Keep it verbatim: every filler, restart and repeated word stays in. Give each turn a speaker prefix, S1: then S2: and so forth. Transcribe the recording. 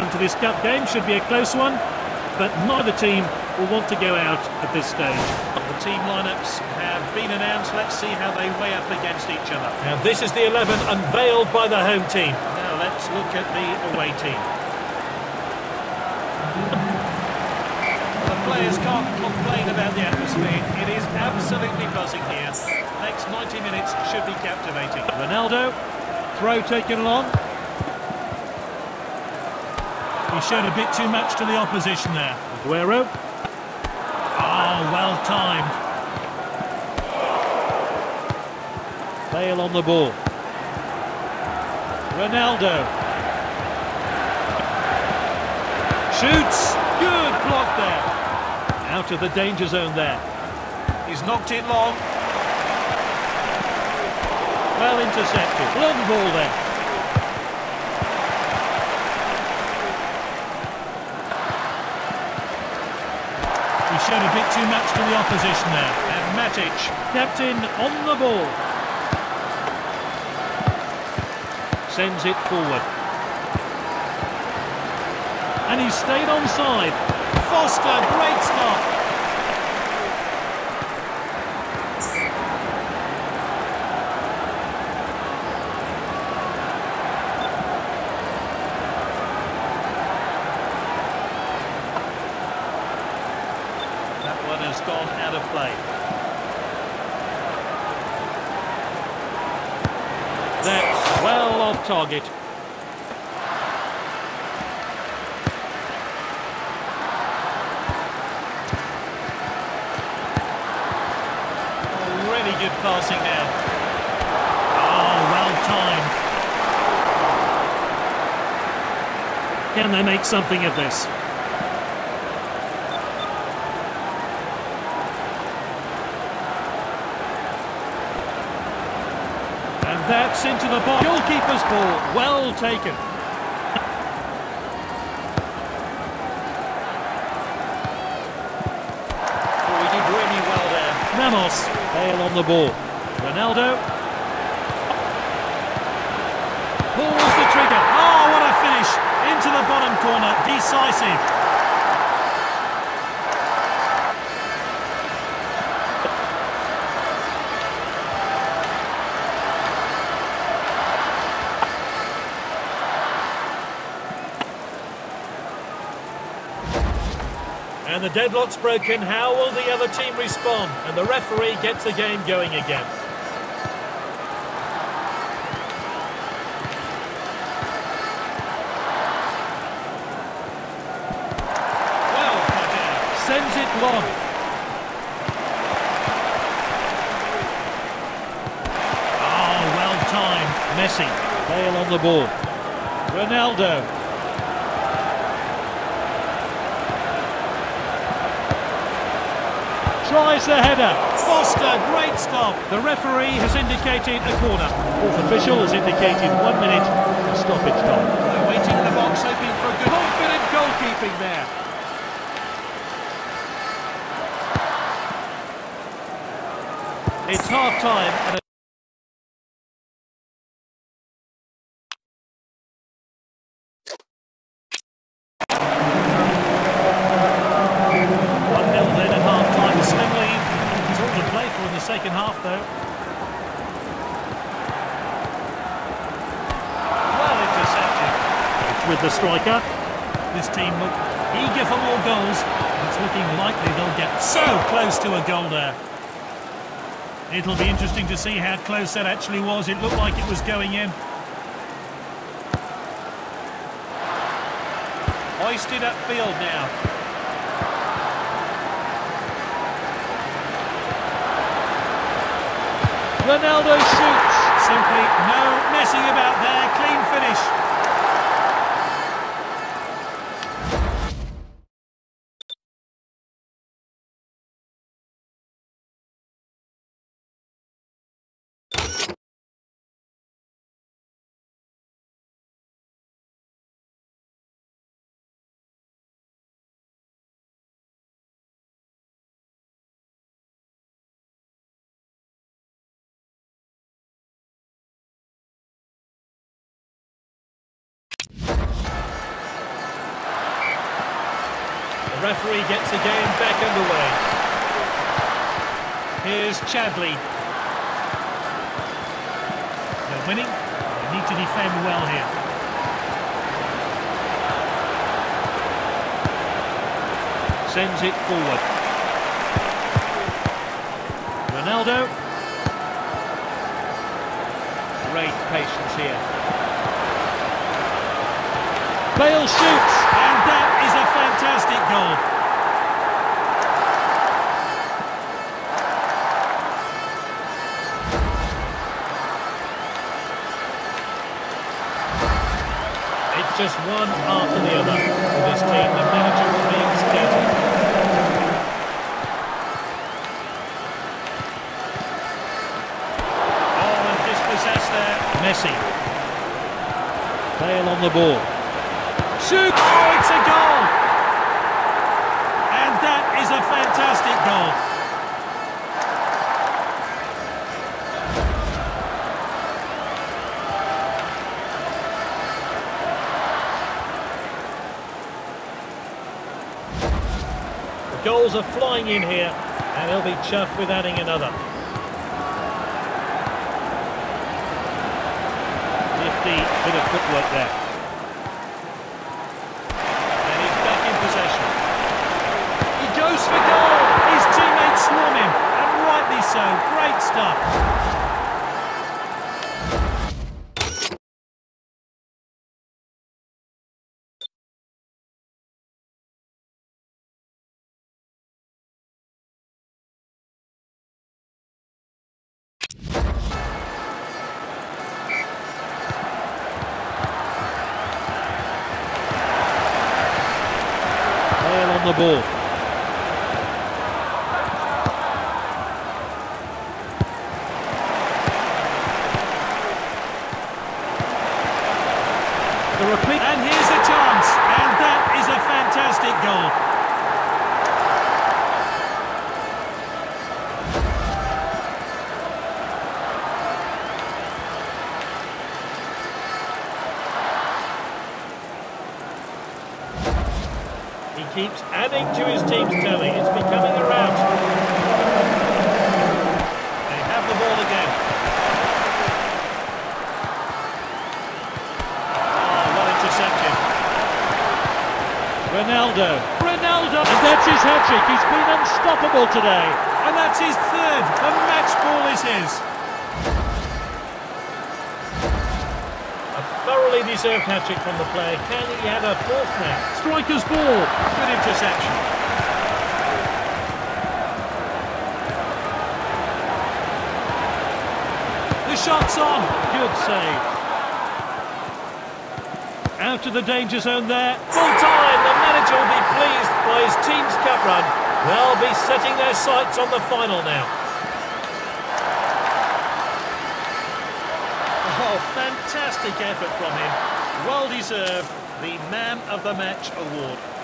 S1: into this cup game. Should be a close one, but neither team will want to go out at this stage.
S2: The team lineups have been announced. Let's see how they weigh up against each other.
S1: Now this is the eleven unveiled by the home team.
S2: Now let's look at the away team. The players can't complain about the atmosphere. It is absolutely buzzing here. Next ninety minutes should be captivating.
S1: Ronaldo, throw taken along.
S2: He showed a bit too much to the opposition there.
S1: Aguero.
S2: Oh, well timed.
S1: Bale on the ball. Ronaldo. Shoots. Good block there. Out of the danger zone there.
S2: He's knocked it long.
S1: Well intercepted. Long ball there.
S2: He showed a bit too much to the opposition there. And Matic,
S1: captain on the ball. Sends it forward. And he stayed onside.
S2: Foster, great stop. That one has gone out of play.
S1: That's well off target.
S2: Oh, really good passing now. Oh, well timed.
S1: Can they make something of this? And that's into the box. Goalkeeper's ball, well taken.
S2: Oh, he did really well there.
S1: Ramos, Bale on the ball. Ronaldo. Pulls the trigger.
S2: Oh, what a finish. Into the bottom corner, decisive.
S1: And the deadlock's broken. How will the other team respond? And the referee gets the game going again.
S2: Well cut out.
S1: Sends it long.
S2: Oh, well timed.
S1: Messi. Bale on the ball. Ronaldo. Tries the header.
S2: Foster, great stop.
S1: The referee has indicated a corner. Fourth official has indicated one minute of stoppage time.
S2: They're waiting in the box, hoping for a good...
S1: Confident goalkeeping there. It's half-time and a
S2: in the second half, though. Well intercepted.
S1: It's with the striker.
S2: This team look eager for more goals. It's looking likely they'll get so close to a goal there. It'll be interesting to see how close that actually was. It looked like it was going in. Hoisted upfield now.
S1: Ronaldo shoots.
S2: Simply no messing about there. Clean finish. The referee gets the game back underway. Here's Chadley. They're winning. They need to defend well here.
S1: Sends it forward. Ronaldo. Great patience here. Bale shoots.
S2: And that is a fantastic goal. It's just one after the other. For this team, the manager will be ecstatic. Oh, and dispossessed there.
S1: Messi. Bale on the ball. Shoot!
S2: Oh, it's a goal! And that is a fantastic goal. The goals are flying in here, and he'll be chuffed with adding another.
S1: Nifty bit of footwork there.
S2: Goes for goal! His teammates swarm him, and rightly so. Great stuff.
S1: Bale on the ball. The repeat.
S2: And here's a chance, and that is a fantastic goal. He keeps adding to his team's tally. It's becoming a rout. They have the ball again.
S1: Ronaldo, Ronaldo, and that's his hat-trick. He's been unstoppable today.
S2: And that's his third. The match ball is his. A thoroughly deserved hat-trick from the player. Can he add a fourth now?
S1: Striker's ball.
S2: Good interception. The shot's on.
S1: Good save. Out of the danger zone there.
S2: Full time. The manager will be pleased by his team's cup run. They'll be setting their sights on the final now. Oh, fantastic effort from him. Well deserved the Man of the Match award.